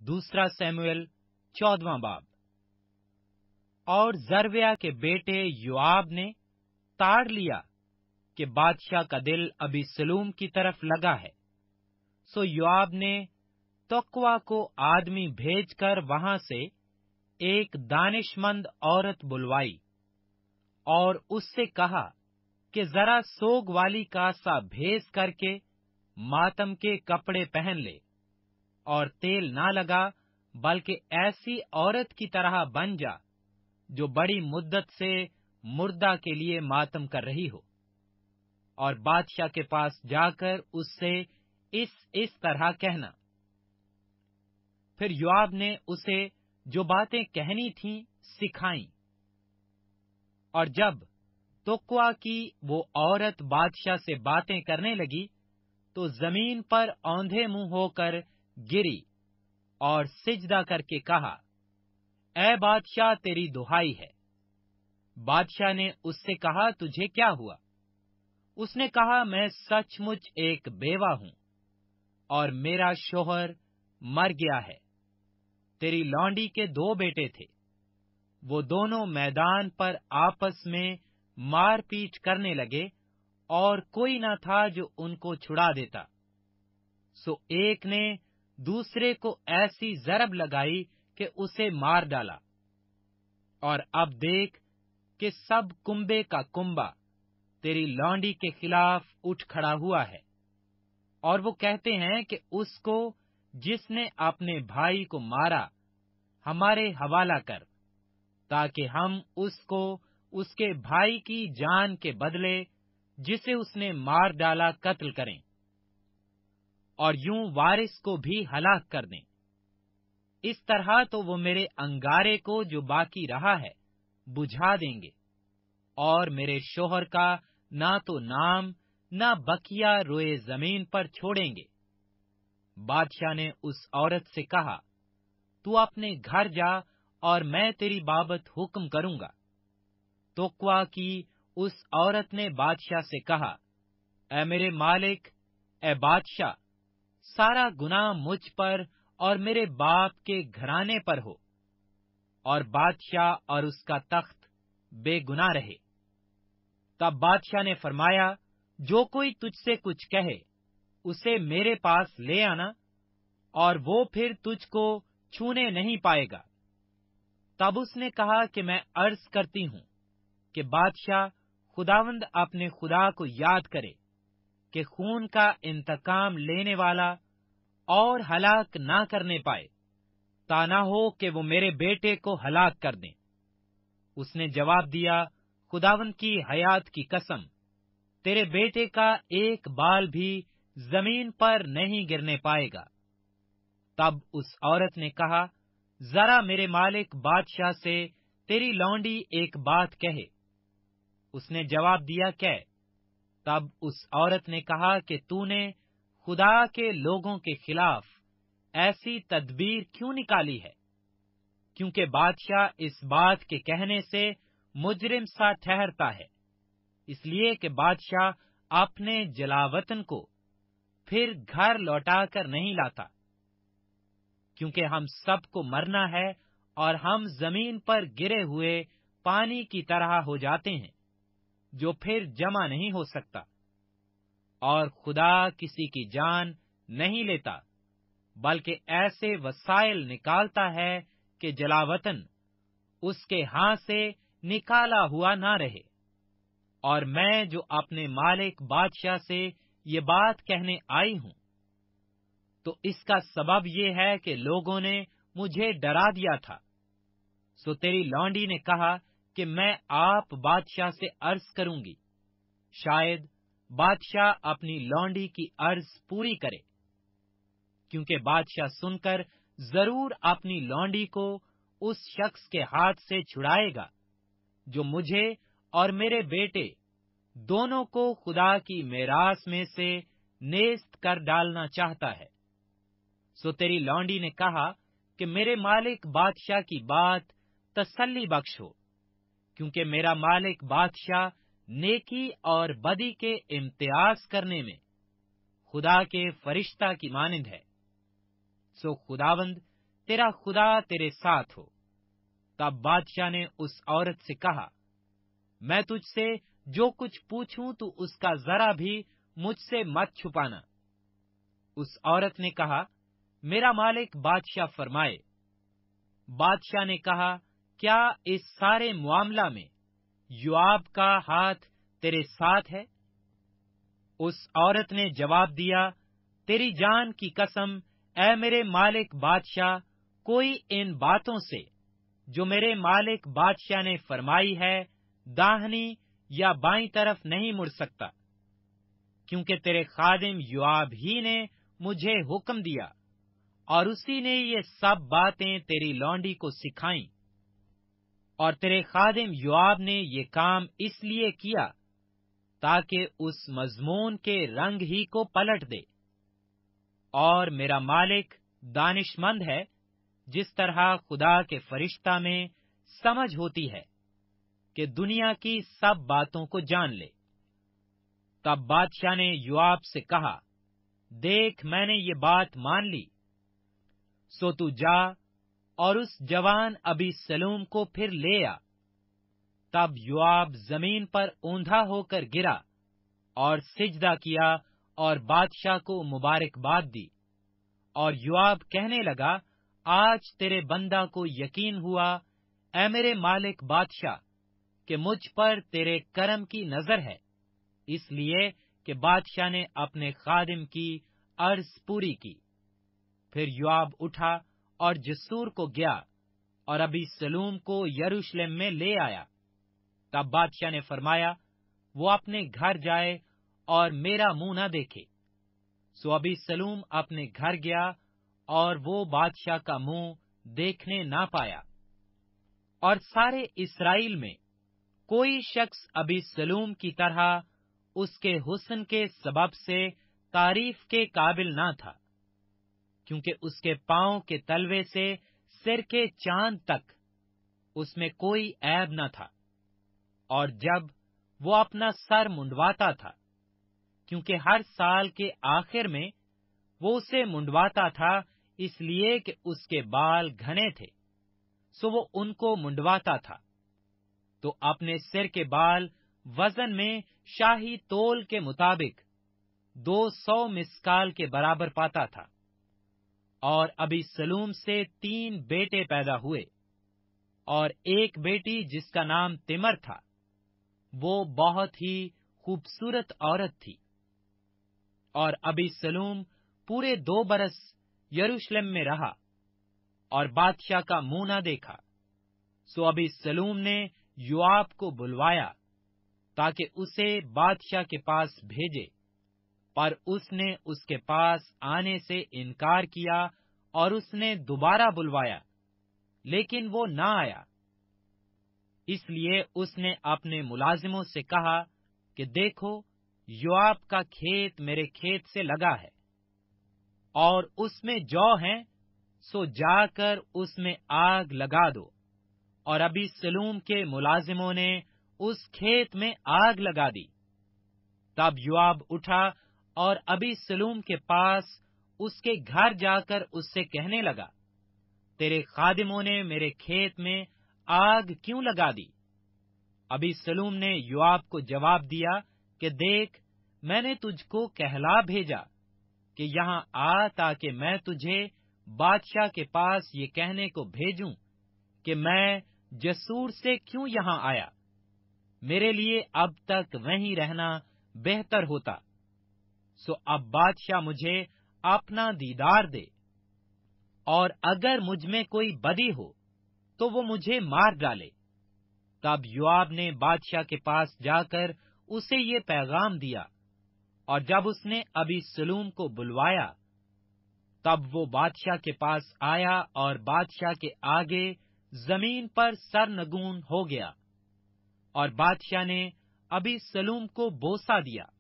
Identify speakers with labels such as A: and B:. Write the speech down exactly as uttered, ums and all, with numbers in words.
A: दूसरा सैमुएल चौदहवां बाब। और जरव्या के बेटे योआब ने ताड़ लिया कि बादशाह का दिल अबीसलूम की तरफ लगा है। सो योआब ने तोकवा को आदमी भेजकर वहां से एक दानिशमंद औरत बुलवाई और उससे कहा कि जरा सोग वाली का सा भेस करके मातम के कपड़े पहन ले और तेल ना लगा, बल्कि ऐसी औरत की तरह बन जा जो बड़ी मुद्दत से मुर्दा के लिए मातम कर रही हो, और बादशाह के पास जाकर उससे इस इस तरह कहना। फिर योआब ने उसे जो बातें कहनी थीं सिखाईं। और जब तोकवा की वो औरत बादशाह से बातें करने लगी तो जमीन पर औंधे मुंह होकर गिरी और सिजदा करके कहा, ऐ बादशाह, तेरी दुहाई है। बादशाह ने उससे कहा, तुझे क्या हुआ? उसने कहा, मैं सचमुच एक बेवा हूं और मेरा शोहर मर गया है। तेरी लौंडी के दो बेटे थे, वो दोनों मैदान पर आपस में मारपीट करने लगे और कोई न था जो उनको छुड़ा देता। सो एक ने दूसरे को ऐसी जरब लगाई कि उसे मार डाला। और अब देख कि सब कुंबे का कुंबा तेरी लौंडी के खिलाफ उठ खड़ा हुआ है, और वो कहते हैं कि उसको जिसने अपने भाई को मारा हमारे हवाला कर, ताकि हम उसको उसके भाई की जान के बदले जिसे उसने मार डाला कत्ल करें, और यूं वारिस को भी हलाक कर दें। इस तरह तो वो मेरे अंगारे को जो बाकी रहा है बुझा देंगे, और मेरे शोहर का ना तो नाम ना बकिया रोए जमीन पर छोड़ेंगे। बादशाह ने उस औरत से कहा, तू अपने घर जा और मैं तेरी बाबत हुक्म करूंगा। तोकवा की उस औरत ने बादशाह से कहा, ऐ मेरे मालिक, ऐ बादशाह, सारा गुनाह मुझ पर और मेरे बाप के घराने पर हो, और बादशाह और उसका तख्त बेगुनाह रहे। तब बादशाह ने फरमाया, जो कोई तुझसे कुछ कहे उसे मेरे पास ले आना, और वो फिर तुझको छूने नहीं पाएगा। तब उसने कहा कि मैं अर्ज करती हूं कि बादशाह खुदावंद अपने खुदा को याद करे कि खून का इंतकाम लेने वाला और हलाक ना करने पाए, ता ना हो कि वो मेरे बेटे को हलाक कर दें। उसने जवाब दिया, खुदावंद की हयात की कसम, तेरे बेटे का एक बाल भी जमीन पर नहीं गिरने पाएगा। तब उस औरत ने कहा, जरा मेरे मालिक बादशाह से तेरी लौंडी एक बात कहे। उसने जवाब दिया, कह। तब उस औरत ने कहा कि तूने खुदा के लोगों के खिलाफ ऐसी तदबीर क्यों निकाली है? क्योंकि बादशाह इस बात के कहने से मुजरिम सा ठहरता है, इसलिए कि बादशाह अपने जलावतन को फिर घर लौटा कर नहीं लाता। क्योंकि हम सबको मरना है और हम जमीन पर गिरे हुए पानी की तरह हो जाते हैं, जो फिर जमा नहीं हो सकता। और खुदा किसी की जान नहीं लेता, बल्कि ऐसे वसाइल निकालता है कि जलावतन उसके हाथ से निकाला हुआ ना रहे। और मैं जो अपने मालिक बादशाह से ये बात कहने आई हूं, तो इसका सबब ये है कि लोगों ने मुझे डरा दिया था। सो तेरी लौंडी ने कहा कि मैं आप बादशाह से अर्ज करूंगी, शायद बादशाह अपनी लौंडी की अर्ज पूरी करे, क्योंकि बादशाह सुनकर जरूर अपनी लौंडी को उस शख्स के हाथ से छुड़ाएगा जो मुझे और मेरे बेटे दोनों को खुदा की मेरास में से नेस्त कर डालना चाहता है। सो तेरी लौंडी ने कहा कि मेरे मालिक बादशाह की बात तसल्ली बख्श हो, क्योंकि मेरा मालिक बादशाह नेकी और बदी के इम्तियाज करने में खुदा के फरिश्ता की मानिंद है। सो खुदावंद تیرا خدا تیرے ساتھ ہو۔ تب بادشاہ نے اس عورت سے کہا، میں تجھ سے جو کچھ پوچھوں تو اس کا ذرا بھی مجھ سے مت چھپانا۔ اس عورت نے کہا، میرا مالک بادشاہ فرمائے۔ بادشاہ نے کہا، کیا اس سارے معاملہ میں یوآب کا ہاتھ تیرے ساتھ ہے؟ اس عورت نے جواب دیا، تیری جان کی قسم اے میرے مالک بادشاہ، کوئی ان باتوں سے جو میرے مالک بادشاہ نے فرمائی ہے داہنی یا بائیں طرف نہیں مڑ سکتا، کیونکہ تیرے خادم یوآب ہی نے مجھے حکم دیا اور اسی نے یہ سب باتیں تیری لونڈی کو سکھائیں، اور تیرے خادم یوآب نے یہ کام اس لیے کیا تاکہ اس مضمون کے رنگ ہی کو پلٹ دے۔ اور میرا مالک دانش مند ہے، جس طرح خدا کے فرشتہ میں سمجھ ہوتی ہے کہ دنیا کی سب باتوں کو جان لے۔ تب بادشاہ نے یوآب سے کہا، دیکھ میں نے یہ بات مان لی، سو تو جا اور اس جوان ابی سلوم کو پھر لے آ۔ تب یوآب زمین پر اوندھا ہو کر گرا اور سجدہ کیا اور بادشاہ کو مبارکباد دی، اور یوآب کہنے لگا، آج تیرے بندہ کو یقین ہوا اے میرے مالک بادشاہ کہ مجھ پر تیرے کرم کی نظر ہے، اس لیے کہ بادشاہ نے اپنے خادم کی عرض پوری کی۔ پھر یوآب اٹھا اور جسور کو گیا اور ابی سلوم کو یروشلم میں لے آیا۔ تب بادشاہ نے فرمایا، وہ اپنے گھر جائے اور میرا منہ نہ دیکھے۔ سو ابی سلوم اپنے گھر گیا اور وہ بادشاہ کا منہ دیکھنے نہ پایا۔ اور سارے اسرائیل میں کوئی شخص ابی سلوم کی طرح اس کے حسن کے سبب سے تعریف کے قابل نہ تھا، کیونکہ اس کے پاؤں کے تلوے سے سر کے چاند تک اس میں کوئی عیب نہ تھا۔ اور جب وہ اپنا سر منڈواتا تھا، کیونکہ ہر سال کے آخر میں وہ اسے منڈواتا تھا اس لیے کہ اس کے بال گھنے تھے، سو وہ ان کو منڈواتا تھا، تو اپنے سر کے بال وزن میں شاہی تول کے مطابق دو سو مسکال کے برابر پاتا تھا۔ اور ابی سلوم سے تین بیٹے پیدا ہوئے، اور ایک بیٹی جس کا نام تمر تھا، وہ بہت ہی خوبصورت عورت تھی۔ اور ابی سلوم پورے دو برس یروشلم میں رہا اور بادشاہ کا منہ نہ دیکھا۔ سو ابی سلوم نے یوآب کو بلوایا تاکہ اسے بادشاہ کے پاس بھیجے، پر اس نے اس کے پاس آنے سے انکار کیا اور اس نے دوبارہ بلوایا، لیکن وہ نہ آیا۔ اس لیے اس نے اپنے ملازموں سے کہا کہ دیکھو، یوآب کا کھیت میرے کھیت سے لگا ہے، اور اس میں جو ہیں، سو جا کر اس میں آگ لگا دو۔ اور ابی سلوم کے ملازموں نے اس کھیت میں آگ لگا دی۔ تب یوآب اٹھا اور ابی سلوم کے پاس اس کے گھر جا کر اس سے کہنے لگا، تیرے خادموں نے میرے کھیت میں آگ کیوں لگا دی؟ ابی سلوم نے یوآب کو جواب دیا کہ دیکھ، میں نے تجھ کو کہلا بھیجا کہ یہاں آ تاکہ میں تجھے بادشاہ کے پاس یہ کہنے کو بھیجوں کہ میں جسور سے کیوں یہاں آیا، میرے لیے اب تک وہیں رہنا بہتر ہوتا۔ سو اب بادشاہ مجھے اپنا دیدار دے، اور اگر مجھ میں کوئی بدی ہو تو وہ مجھے مار ڈالے۔ تب یوآب نے بادشاہ کے پاس جا کر اسے یہ پیغام دیا، اور جب اس نے ابی سلوم کو بلوایا، تب وہ بادشاہ کے پاس آیا اور بادشاہ کے آگے زمین پر سرنگون ہو گیا، اور بادشاہ نے ابی سلوم کو بوسہ دیا۔